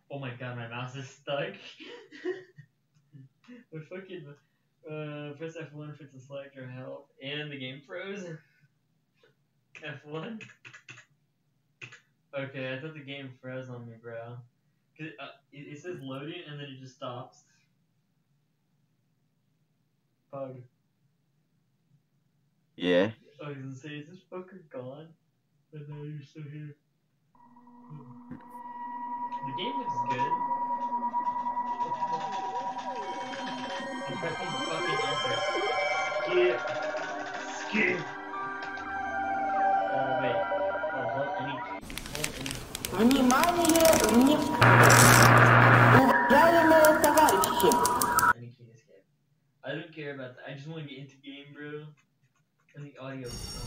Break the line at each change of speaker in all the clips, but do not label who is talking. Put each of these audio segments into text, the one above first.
Oh my god, my mouse is stuck. My fucking press F1 for it to select or help, and the game froze. F1. Okay, I thought the game froze on me, bro. Cause it says loading and then it just stops. Pug.
Yeah.
I was gonna say, is this fucker gone? But no, you're still here. The game looks good. I'm pressing fucking enter. Skip. Skip. Wait. Oh, hold any key. Hold any key.
Внимание! Уважаемые товарищи!
Any key to skip. I don't care about that. I just want to get into game, bro. And the audio is so...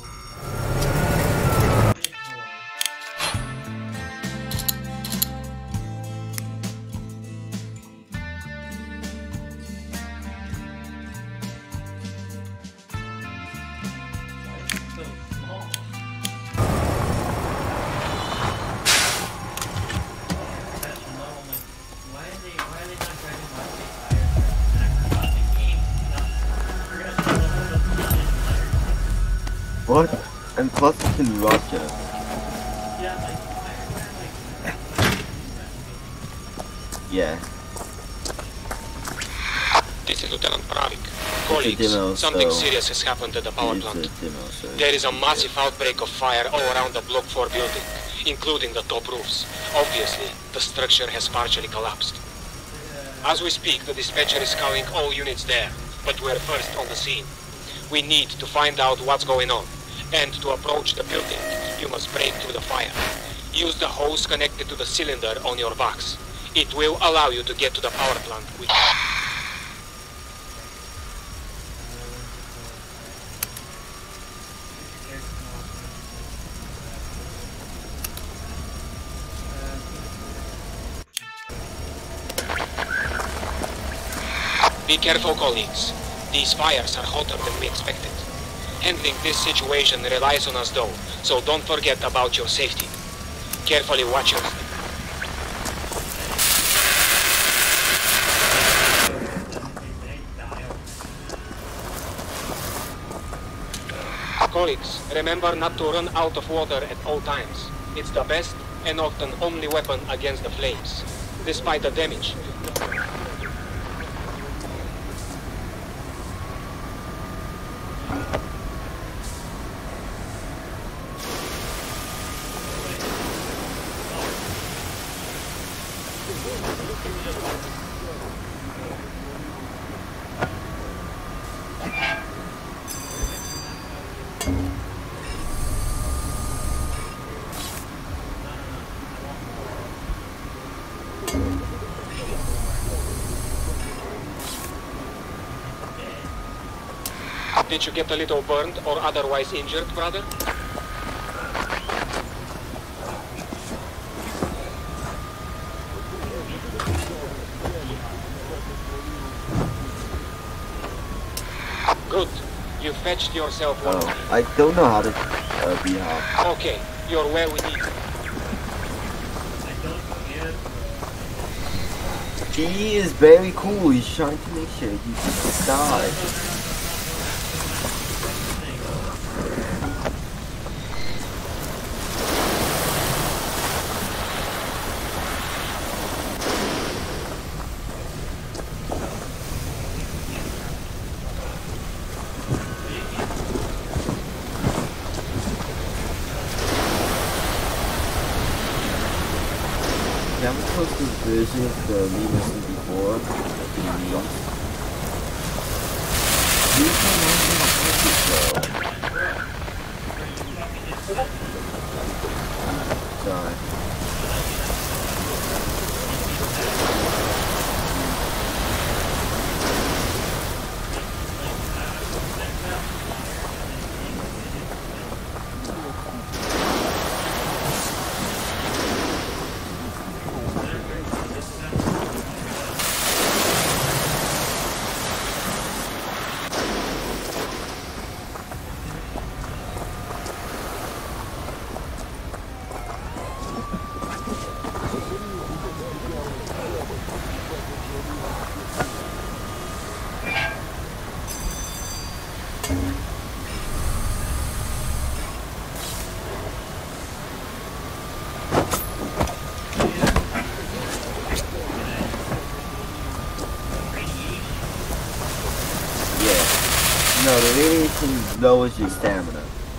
What? And plus it's in Russia. Yeah.
This is Lieutenant Pravik. Colleagues, something serious has happened at the power plant. There is a massive outbreak of fire all around the Block 4 building, including the top roofs. Obviously, the structure has partially collapsed. As we speak, the dispatcher is calling all units there, but we're first on the scene. We need to find out what's going on, and to approach the building, you must break through the fire. Use the hose connected to the cylinder on your box. It will allow you to get to the power plant quickly. Be careful, colleagues. These fires are hotter than we expected. Handling this situation relies on us though, so don't forget about your safety. Carefully watch yourself. Colleagues, remember not to run out of water at all times. It's the best and often only weapon against the flames. Despite the damage, did you get a little burned or otherwise injured, brother? Good. You fetched yourself one.
Oh, I don't know how to be hot.
Okay, you're where we need you.
He is very cool. He's trying to make sure you can die. Can we post this version of the meme I've seen before? You can only post it though. Sorry. radiation lowers your stamina.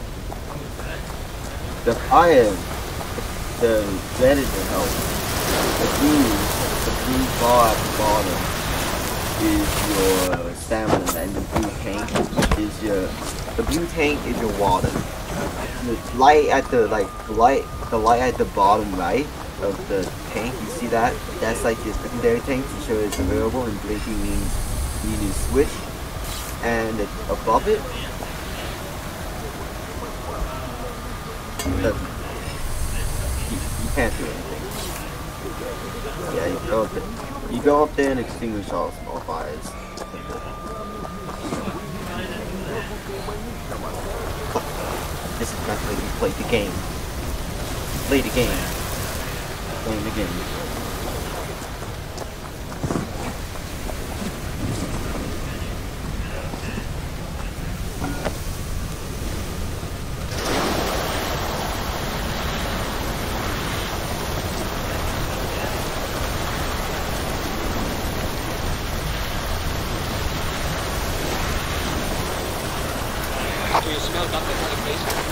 The fire, the red is the health. The blue bar at the bottom is your stamina, and the blue tank is your water. The light at the light at the bottom right of the tank, you see that? That's like your secondary tank to show it's available, and blinking means you need to switch. And above it, you can't do anything. Yeah, you go up there and extinguish all fires. This is not how you play the game. Play the game. Playing the game.
Do you smell that metallic waste?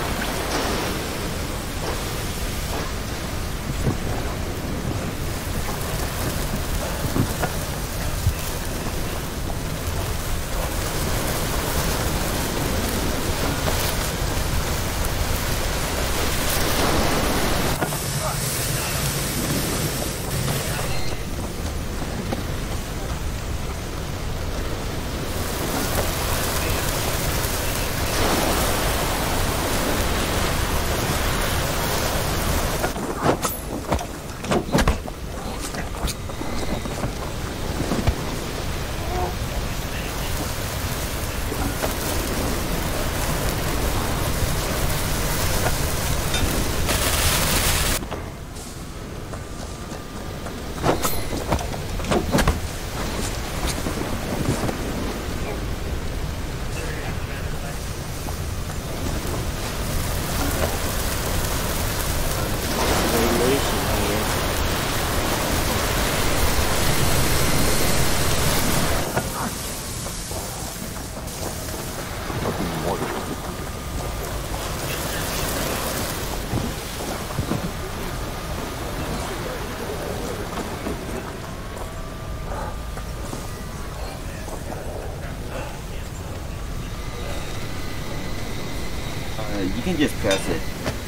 You can just press it.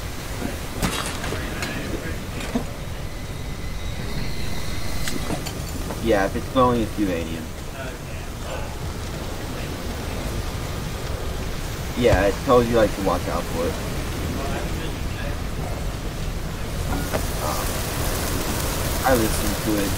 Yeah, if it's flowing, it's uranium. Yeah, it tells you like to watch out for it. I listened to it.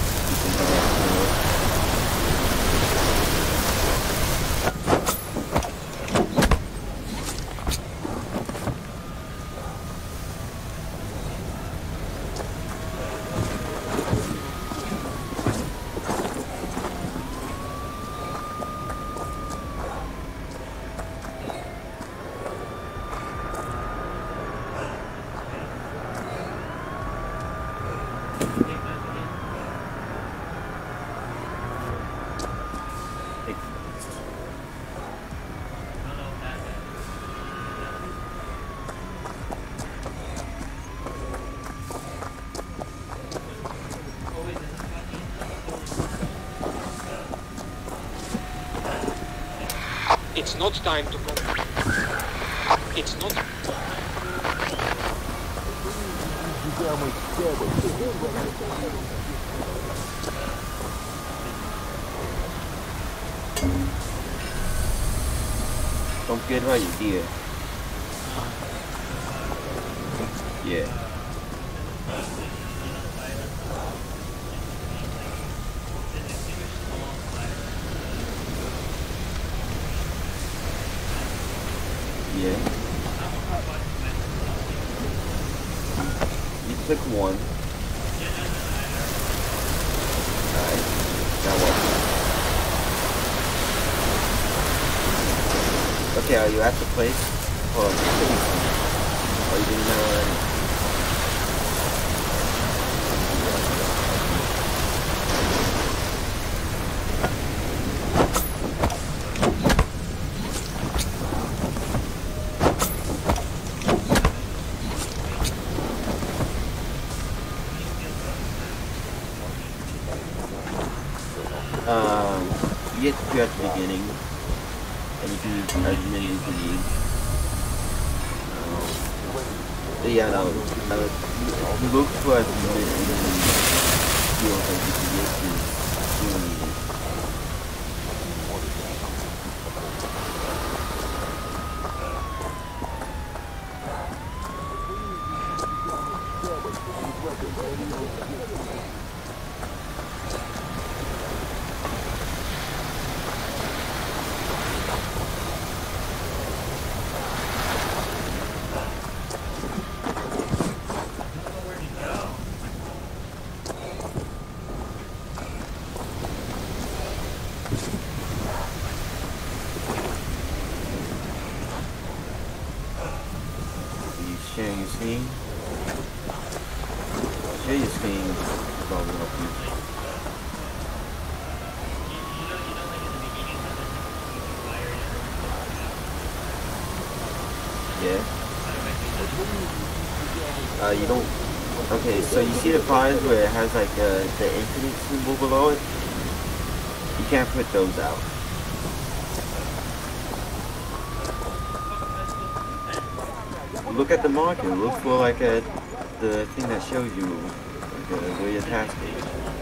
It's not time to go. It's not.
Don't forget about your gear. Yeah. Yeah. You click one. Alright. Now what? Okay, are you at the place? Hold on. Are you doing that already? get to at the beginning, and you can use as many as you need. But yeah, no, look for as many skills as you can get to really needed. Sharing your screen. Share your screen probably help you. Yeah. You don't. Okay, so you see the fires where it has like the infinite symbol below it? You can't put those out. Look at the marker. Look for like the thing that shows you like, where your task is.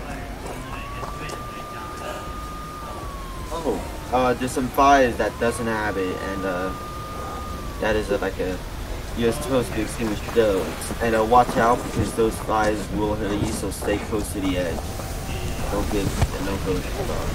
Oh, there's some fires that doesn't have it, and that is like a you're supposed to extinguish those. And watch out because those fires will hurt you. So stay close to the edge. Don't go too far.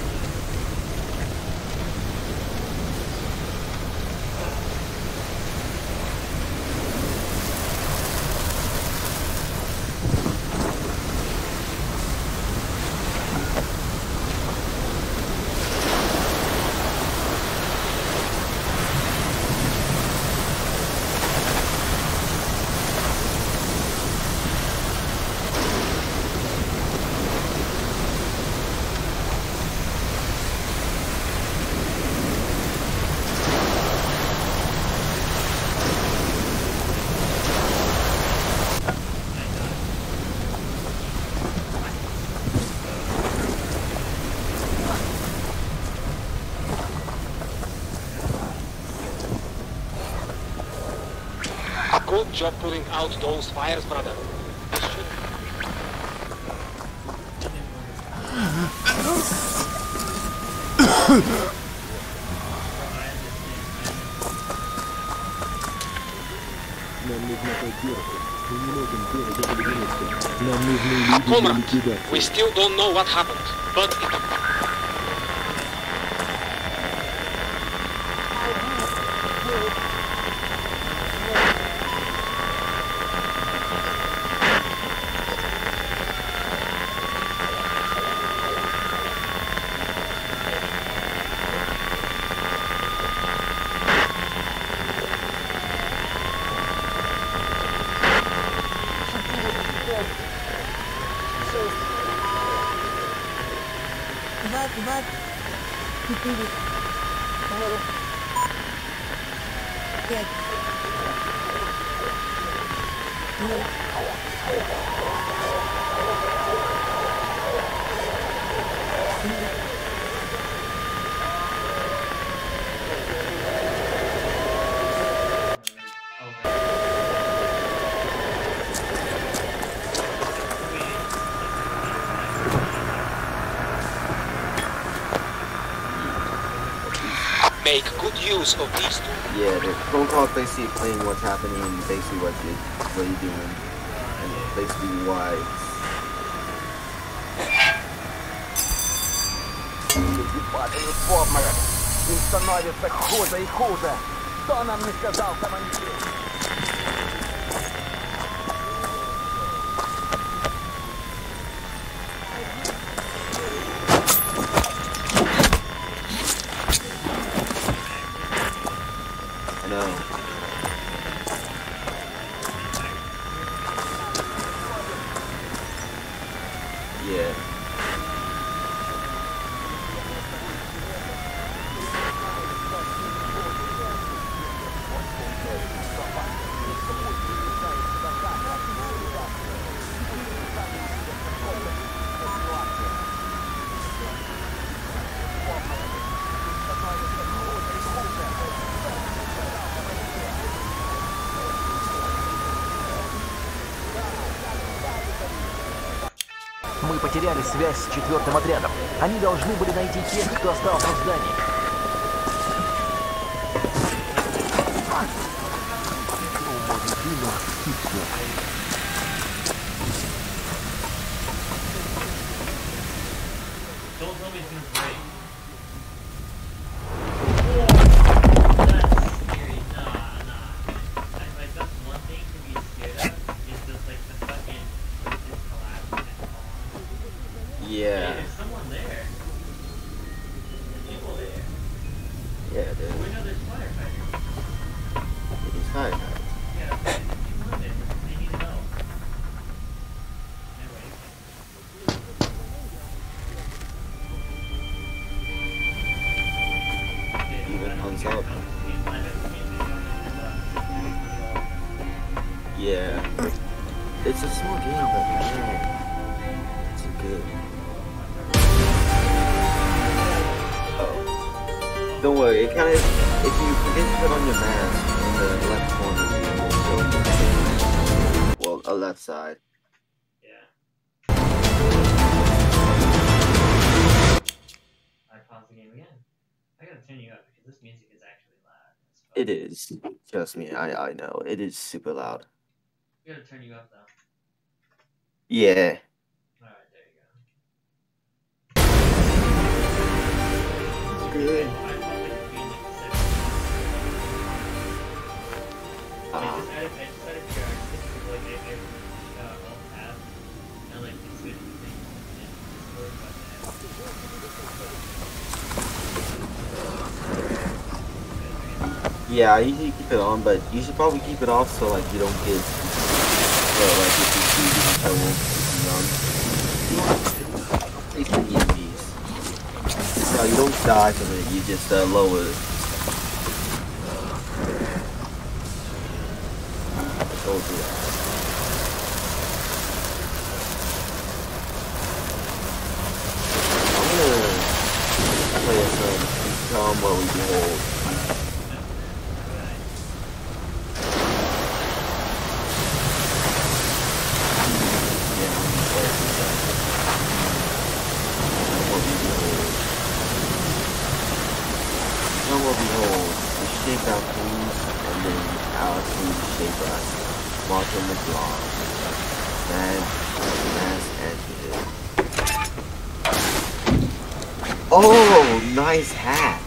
Good job putting out those fires, brother. Comrade, we still don't know what happened, but
Два, 4, 5,
make good use of these two.
Yeah, the phone call is basically explaining what's happening and basically what you're doing. And basically why.
Им становится хуже и хуже. Кто нам не сказал, командир?
Yeah.
Мы потеряли связь с 4-м отрядом. Они должны были найти тех, кто остался в здании.
Don't tell me it's gonna break. Whoa! That's scary. Nah. Like, that's one thing to be scared of. Is just like the fucking just collapsing and falling.
Yeah.
Hey, there's someone there. There's people there.
Yeah,
We know there's firefighters.
it's fine.
Yeah, people in there. They need help. Anyway.
Even comes up. Yeah. It's a small game, but man, it's good. Oh. Don't worry, it kind of, if you forget to put on your mask in the left corner, you won't go. Well, a left side.
Yeah. I paused the game again. I gotta turn you up because this music is actually loud.
It is. Trust me, I know. It is super loud.
I gotta turn you up though.
Yeah.
Alright, there you go.
Good.
I thought it would be like 7. I just added PR to like every alt tab and like it's good things in Discord, but
Yeah, I usually keep it on, but you should probably keep it off so like you don't get like if you see trouble at least the enemies. So you don't die from it, you just lower it. Don't do that. I'm gonna play some Become What We Behold. Behold, we shape our food, and then our food shape us. Marshall McLeod. Mass and oh, nice hat.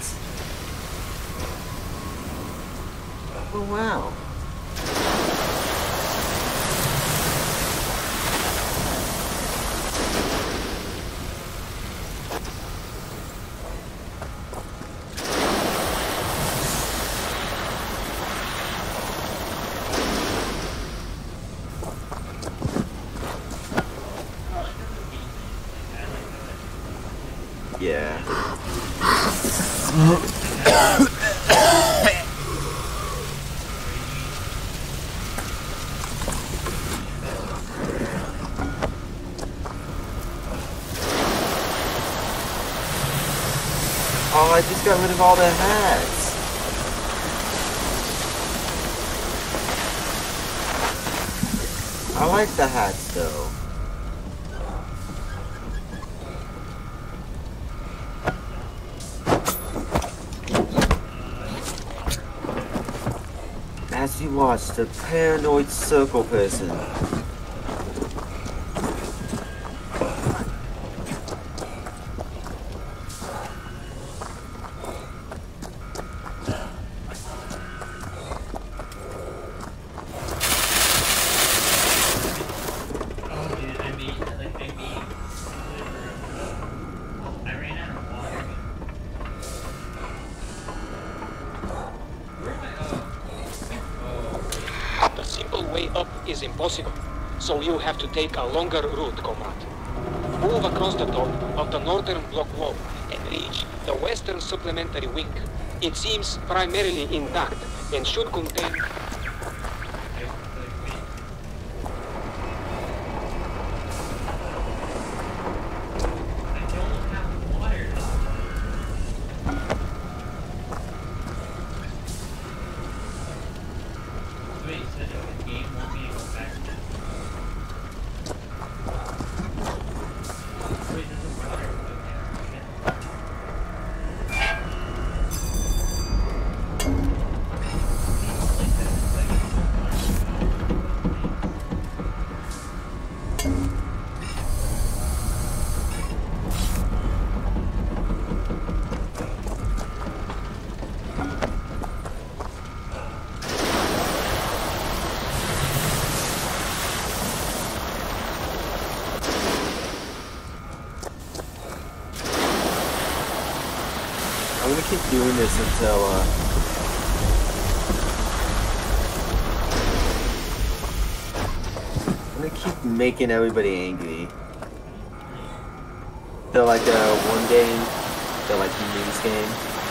Oh wow. Yeah. Oh, I just got rid of all the hats. I like the hats though. As you watch the paranoid circle person.
Impossible, so you have to take a longer route, comrade. Move across the top of the northern block wall and reach the western supplementary wing. It seems primarily intact and should contain...
gonna keep doing this until I'm gonna keep making everybody angry. They're like one game, they're like the news game.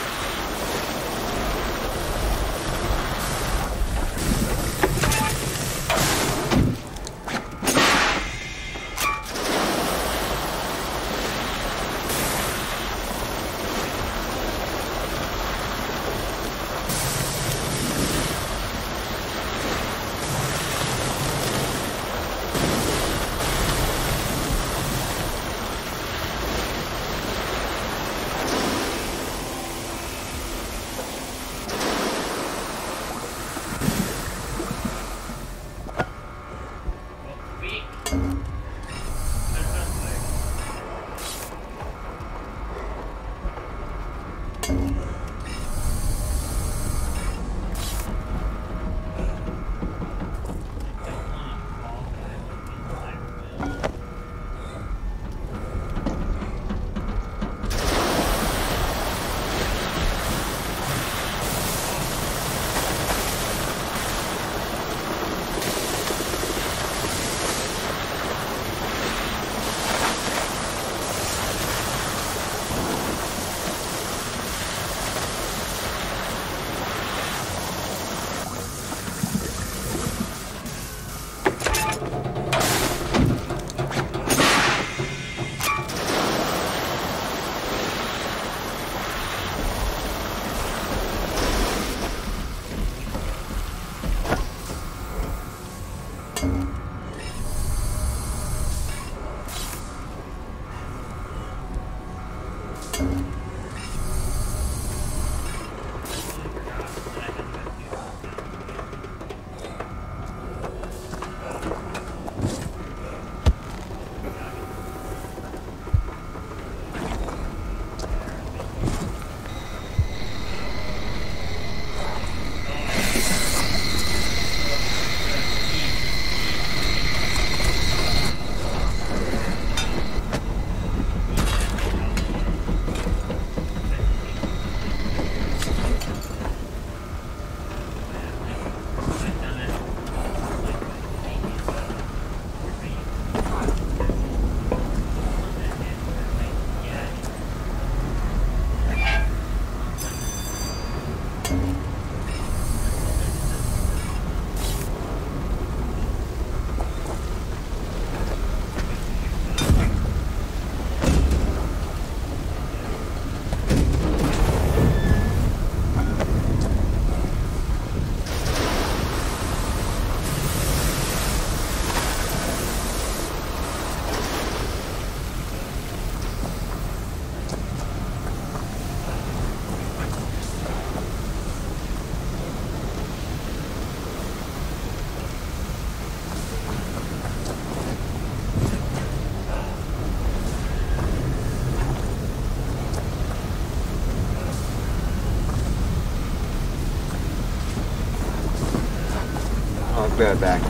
I'll be right back.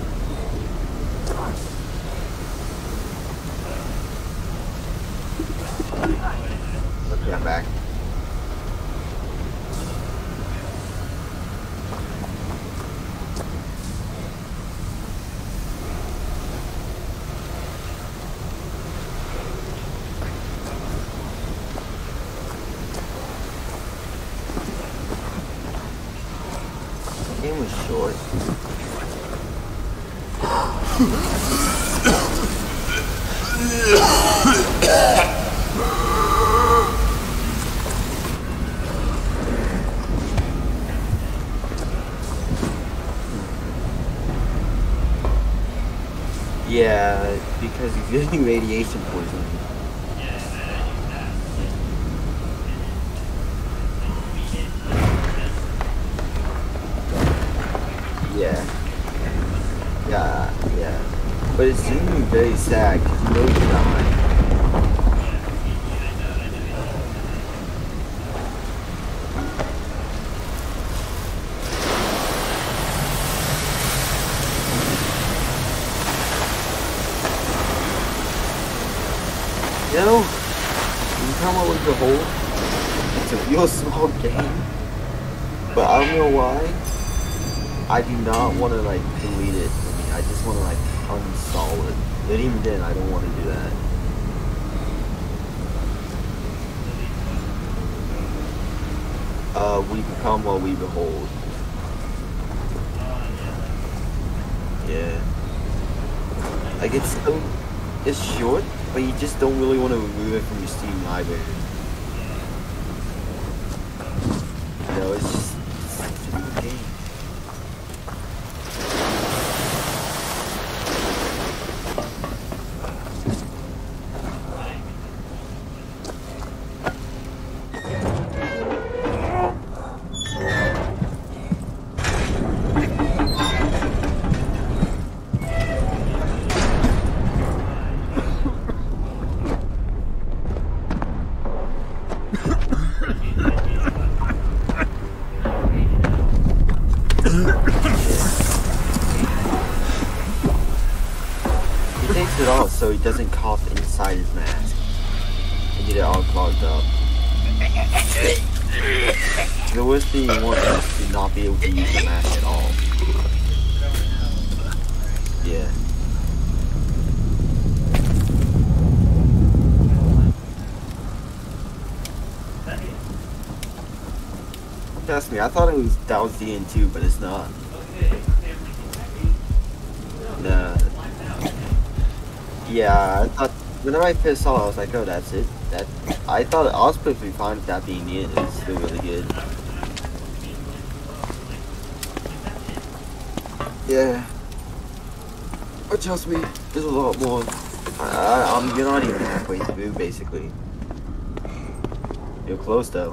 Okay, I'm back. The game was short. Yeah, because he's getting radiation poisoning. Yeah. But it's genuinely very sad because you know he's dying. You know, you come up with the whole it's a real small game, but I don't know why. I do not want to like delete it. I just want to like uninstall it. But even then, I don't want to do that. We become what we behold. Yeah. Like it's short, but you just don't really want to remove it from your Steam library. You know, it's just such a good game. So he doesn't cough inside his mask and get it all clogged up. The worst thing you want is to not be able to use the mask at all. Yeah. Trust me, I thought that was the end too, but it's not. Nah. Yeah, I thought whenever I first saw it, I was like, oh, that's it. I thought I was perfectly fine with that being it. It's still really good. Yeah. But trust me, there's a lot more. You're not even halfway through, basically. You're close though.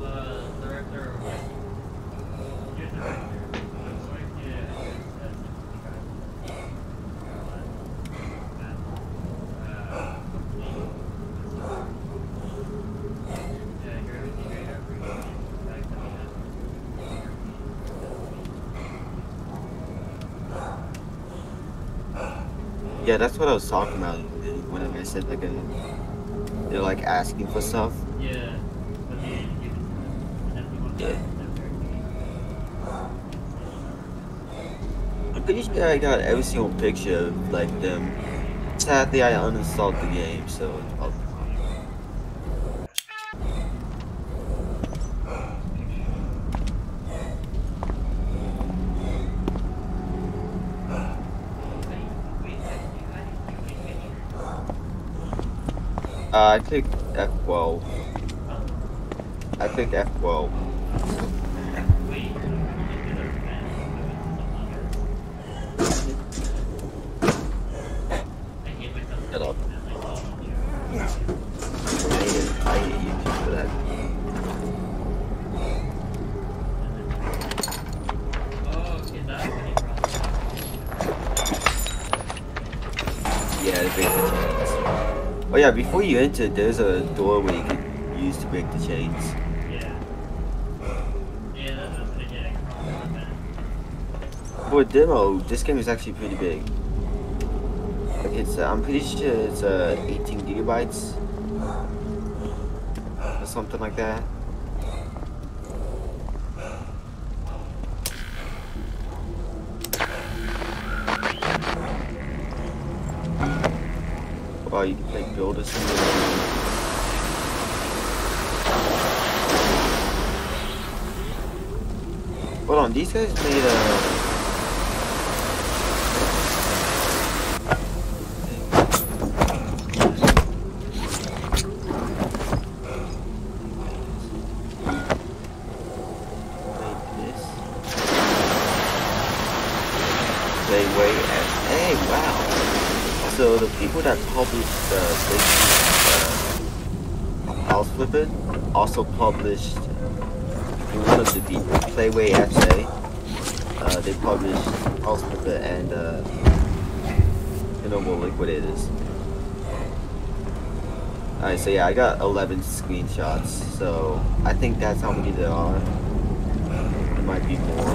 Yeah, that's what I was talking about whenever I said like they're like asking for stuff. Yeah. Yeah. I'm pretty sure I got every single picture of like them. Sadly, I uninstalled the game, so it's probably fine. I clicked F12. I clicked F12. Shut up. I hate YouTube for that. Yeah, the basic chains. Oh yeah, before you enter, there's a door where you can use to break the chains. For a demo, this game is actually pretty big. Like I'm pretty sure it's 18 gigabytes or something like that. Wow, you can like build a simulator. Hold on, these guys made hey, wow. So the people that published House Flipper also published one of the people, Playway Essay. They published House Flipper and Chernobyl Liquidators. Alright, so yeah, I got 11 screenshots, so I think that's how many there are. There might be more.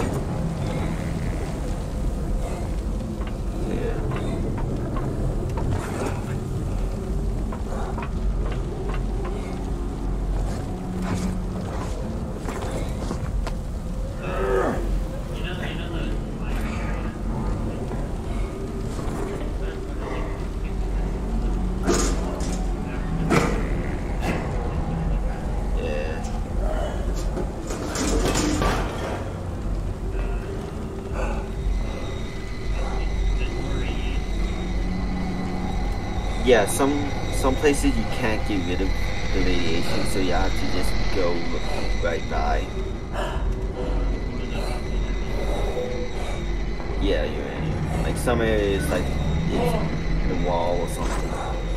Yeah, some places you can't get rid of the radiation, so you have to just go right by. Yeah, uranium. Like some areas, like it's in the wall or something.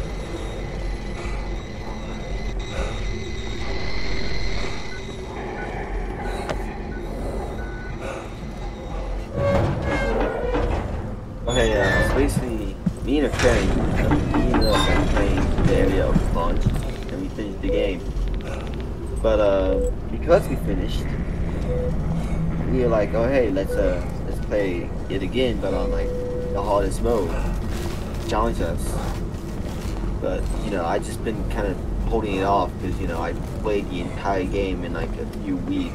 Okay, so basically, me and a friend, me and like playing the area of the bunch, and we finished the game. But because we finished, we were like, oh hey, let's play it again, but on like the hardest mode. Challenge us. But you know, I just been kind of holding it off because you know I played the entire game in like a few weeks.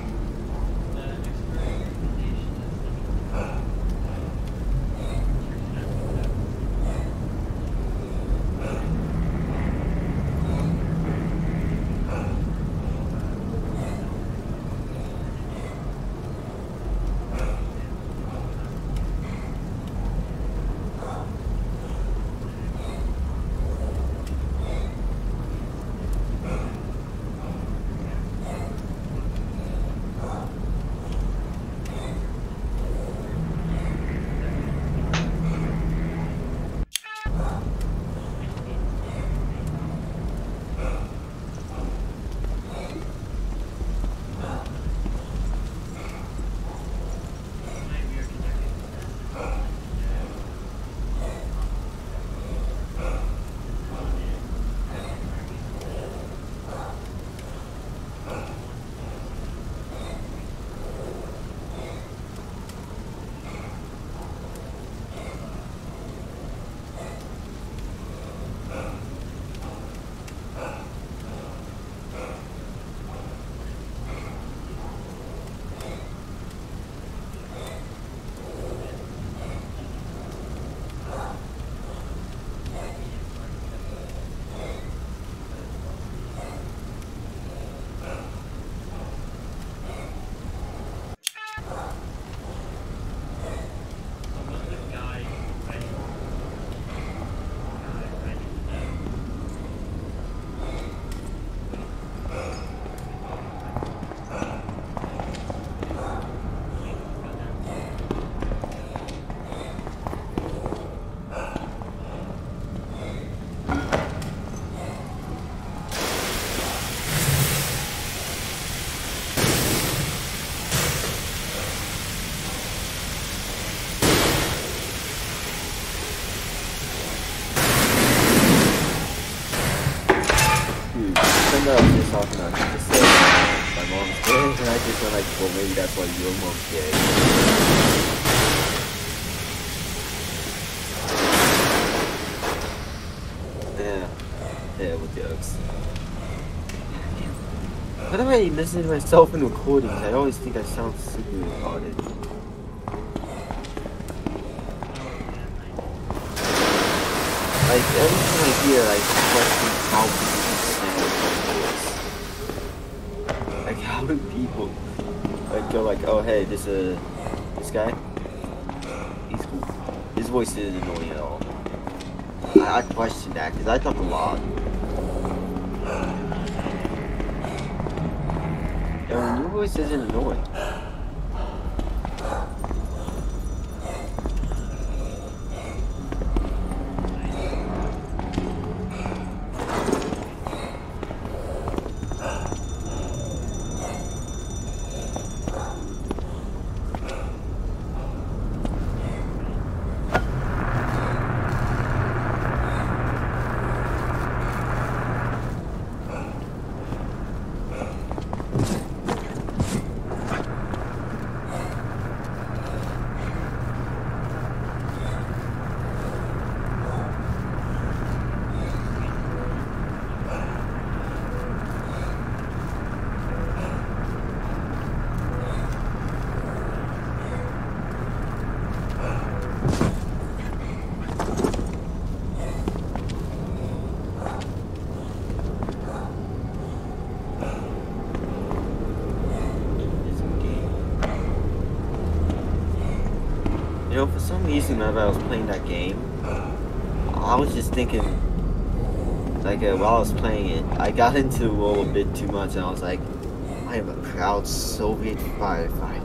No, I'm just talking on just said my mom's dead, and I just went like, well, maybe that's why your mom's dead. Yeah, with jokes. Why do I listen to myself in recordings? I always think I sound super retarded. Like, every time I hear, like, questions how like, how do people like go like, oh hey, this guy, he's cool. His voice isn't annoying at all. I questioned that because I talk a lot. And your voice isn't annoying. You know, for some reason, whenever I was playing that game, I was just thinking, like while I was playing it, I got into the world a bit too much, and I was like, I am a proud Soviet firefighter.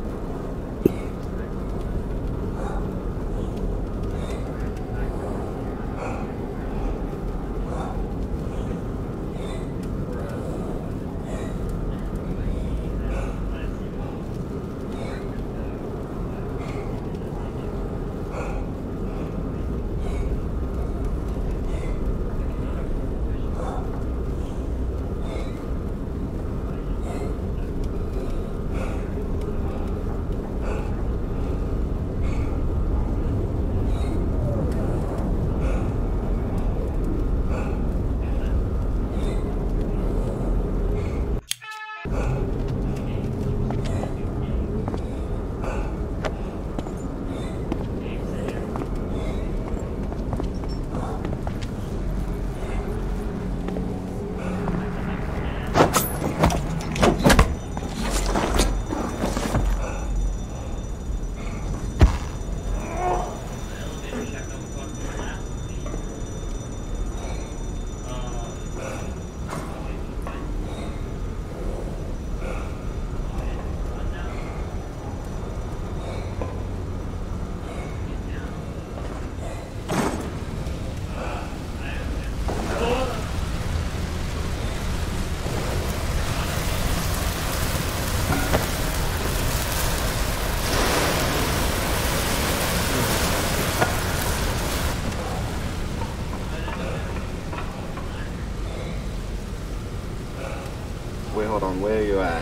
Wait, hold on, where are you at?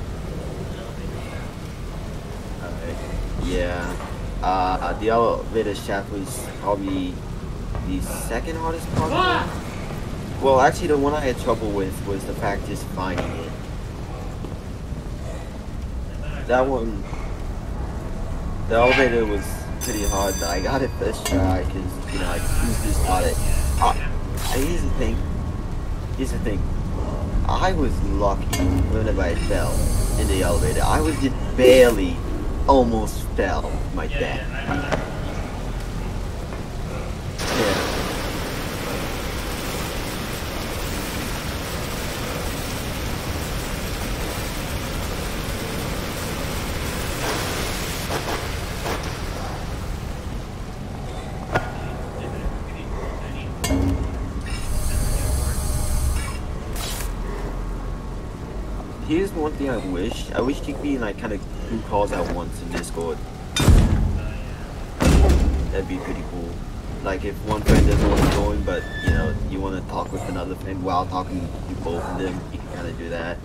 Alright, yeah. The elevator shaft was probably the second hardest part. Well, actually, the one I had trouble with was the fact just finding it. That one, the elevator was pretty hard, but I got it first try because, you know, I just got it. Here's the thing. I was lucky whenever I fell in the elevator. I was just barely, almost fell my death. Yeah. Here's one thing I wish you could be in like kind of 2 calls at once in Discord. That'd be pretty cool. Like if one friend doesn't want to join, but you know you want to talk with another friend while talking to both of them, you can kind of do that.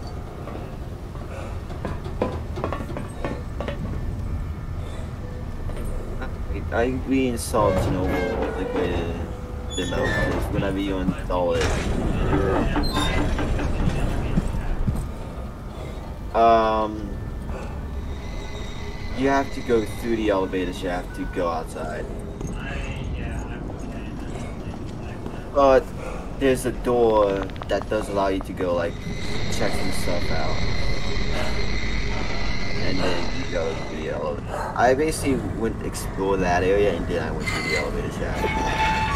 I reinstalled Chernobyl, Liquidators, whenever you install it. You have to go through the elevator shaft to go outside. But there's a door that does allow you to go, like, check some stuff out. And then you go through the elevator. I basically went explore that area and then I went through the elevator shaft.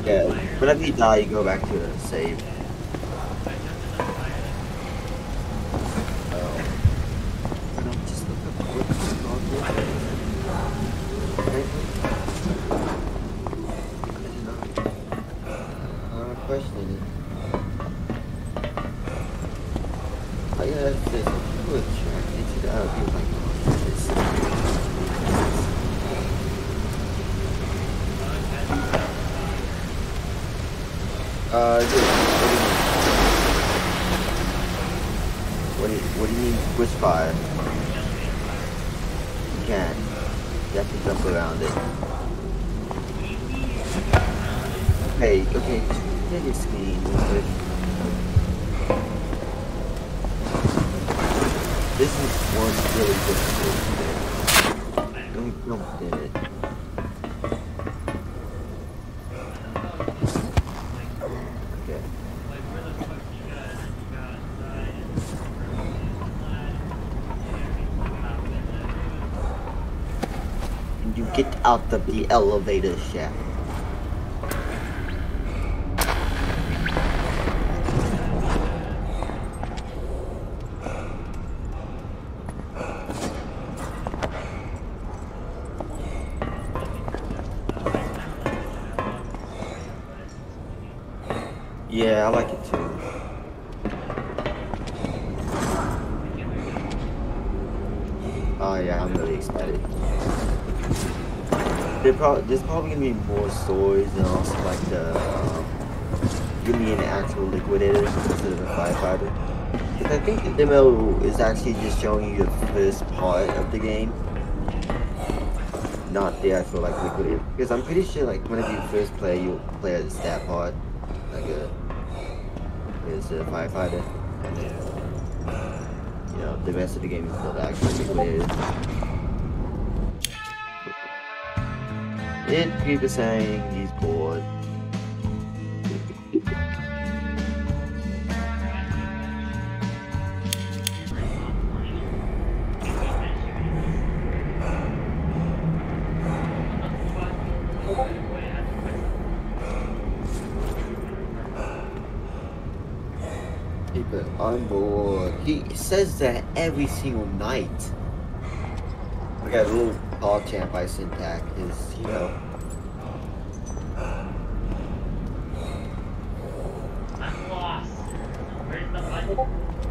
Yeah, whenever you die, you go back to the save. Just look up what's I'm questioning it. Oh yeah, that's this. People attracted to that. People like, oh, this. What do you mean bushfire? You can't. You have to jump around it. Okay, get your screen real quick. This is one really difficult. Don't do it. Okay. And you get out of the elevator shaft. Yeah, I like it too. Oh yeah, I'm really excited. There's probably gonna be more stories and also like the gonna be an actual liquidator instead of a firefighter. Because I think the demo is actually just showing you the first part of the game, not the actual like liquidator. Because I'm pretty sure like whenever you first play, you'll play as that part, like as a firefighter, and then you know the rest of the game is still the actual liquidator. People saying he's bored. People, I'm bored. He says that every single night. We got a little call champ by Syntax is, you know.
I'm lost. Where's the button?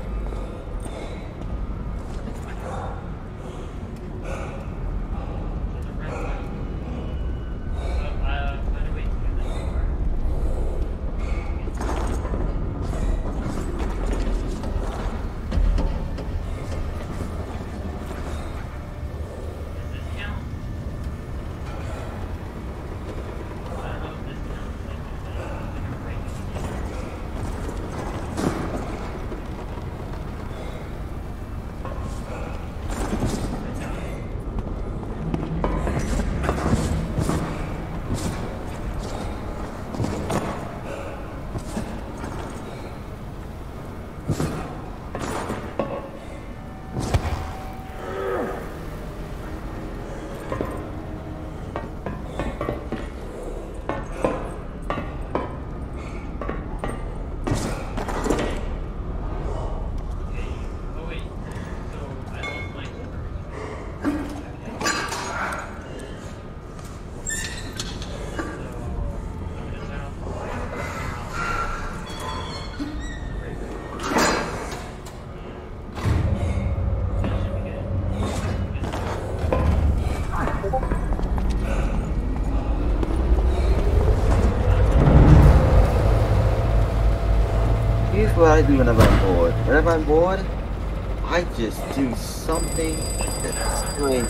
Here's what I do whenever I'm bored. Whenever I'm bored, I just do something that's strange.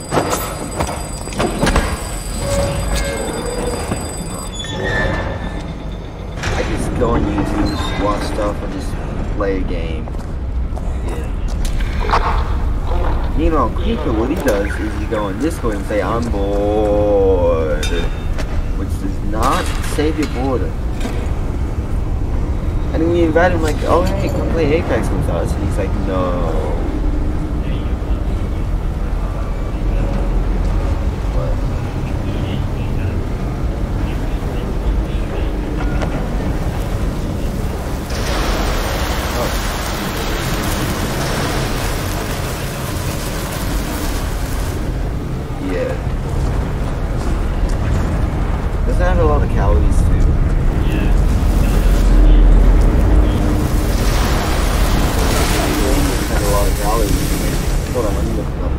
I just go on YouTube, watch stuff, and just play a game. Yeah. Meanwhile, Creeper, what he does is he go on Discord and say, I'm bored. Which does not save your boredom. And then we invite him like, oh hey, come play Apex with us. And he's like, no. What? have a lot of calories too. Uranium has a lot of calories. Hold on, let me look it up.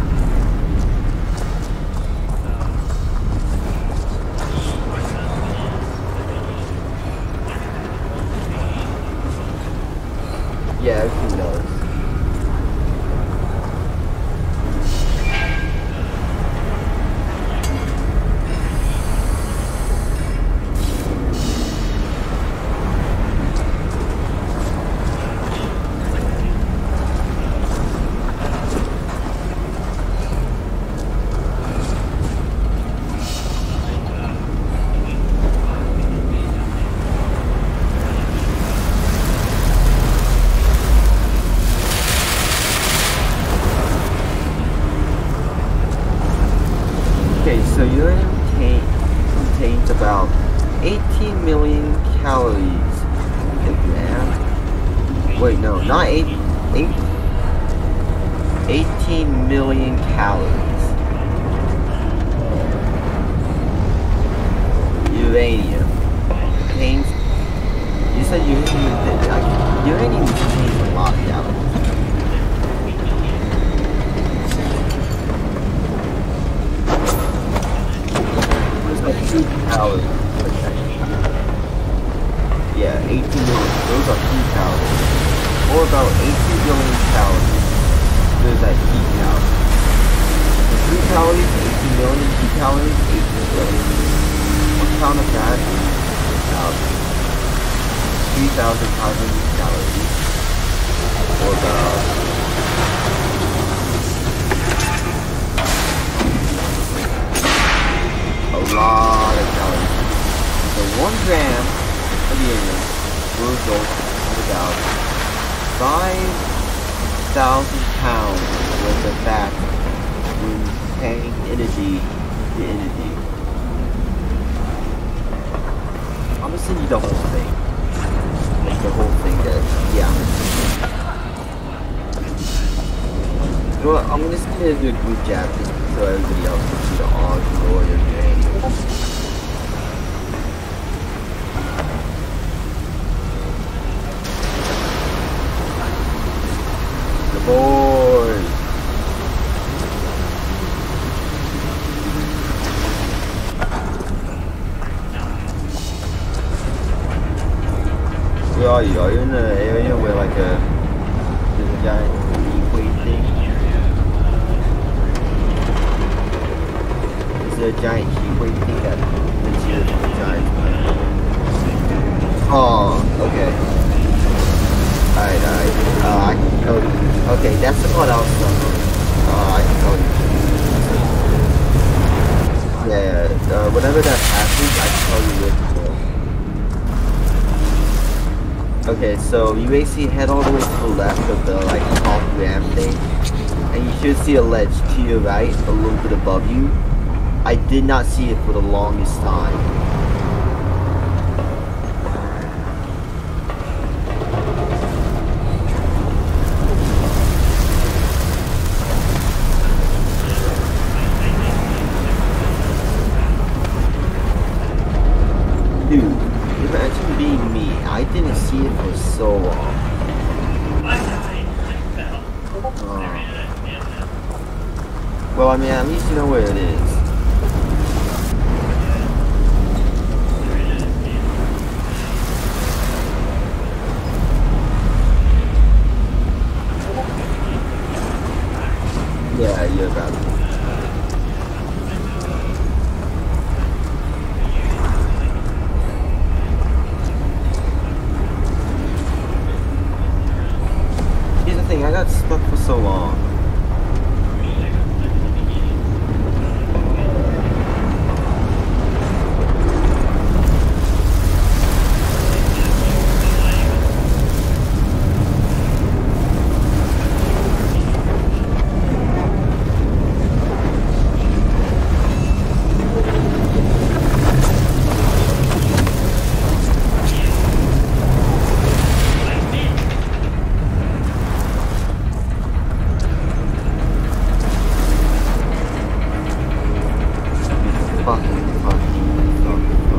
Yeah, everything does. So uranium contains about 18 million calories a gram. Wait, no, not 18 million calories. Uranium contains. You said uranium contains a lot of calories. Like 2 calories. Yeah, 18 million. Those are 2 calories. Or about 18 billion calories. There's that heat calories. The 3 calories, 18 million. 2 calories, 18 billion. 1 pound of fat, 3,500 calories. Or about a lot of calories. So 1 gram of uranium will result in about 5,000 pounds worth of fat when comparing energy to energy. I'm gonna send you the whole thing. Like the whole thing that, yeah, I'm gonna send you. You know what, I'm gonna send it to a group chat so everybody else can see the odds and glory of uranium. The boys. Where are you? Are you in the area where like there's a giant heat thing? Is there a giant heat wave thing that makes you a giant? Oh, okay. Alright. I can tell you. Okay, that's the part I was talking about. I can tell you. Yeah, whenever that happens, I can tell you where to go. Okay, so you basically head all the way to the left of the like top ramp thing, and you should see a ledge to your right, a little bit above you. I did not see it for the longest time. Dude, imagine being me. I didn't see it for so long. Well, I mean, at least you know where it is. Yeah, you're about to. Here's the thing, I got stuck for so long. Fucking.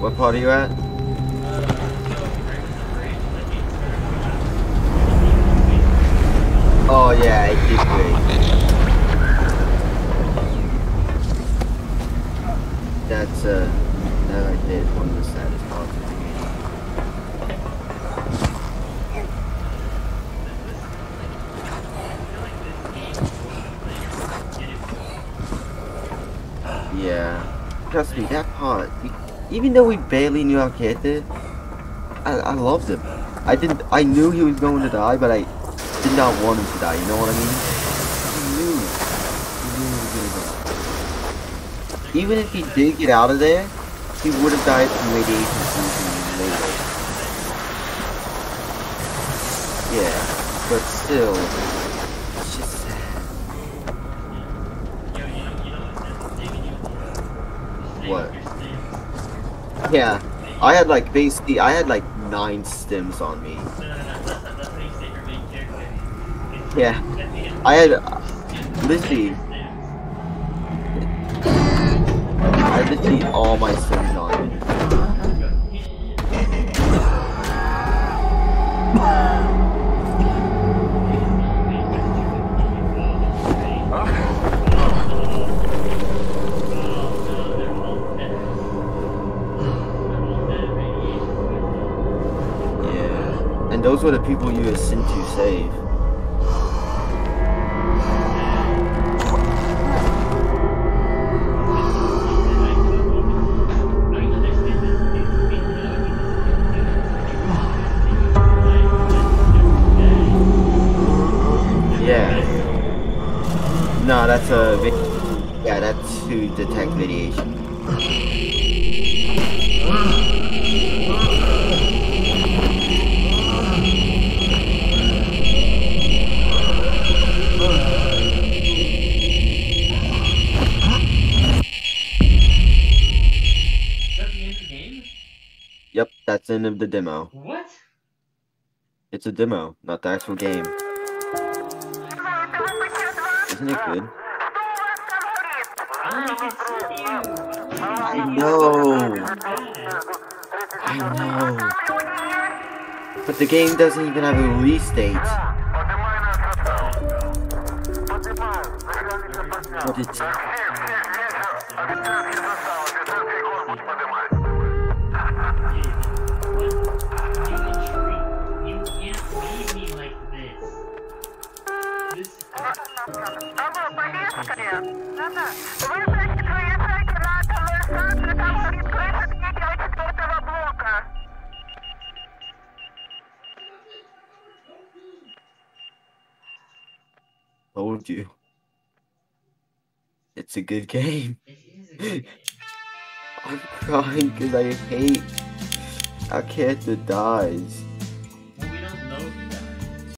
What part are you at? Oh yeah, it did great. That's that right there is one of the saddest parts of the game. Yeah, trust me, that part. Even though we barely knew our character, I loved him. I knew he was going to die, but I did not want him to die. You know what I mean? He knew he was gonna die. Even if he did get out of there, he would have died from radiation poisoning later. Yeah, but still, it's just sad. What? Yeah, I had like 9 stims on me. Yeah, I had literally all my stims on me. Yeah, and those were the people you were sent to save. No, that's yeah, that's to detect radiation.
Is that the end of the game?
Yep, that's the end of the demo.
What?
It's a demo, not the actual game. Isn't it good? I know. But the game doesn't even have a release date. But it's... Told you. It's a good game.
It is a good game.
I'm crying because I hate our character dies.